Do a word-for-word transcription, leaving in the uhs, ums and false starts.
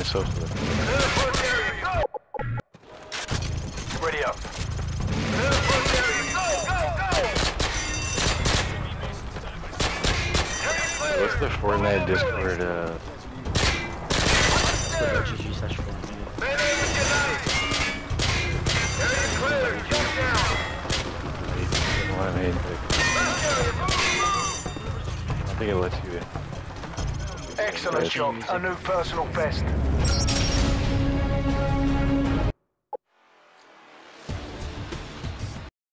myself to the Ready up. What's the Fortnite Discord, uh... G G slash Fortnite. I think it lets you in. Excellent job. A new personal best.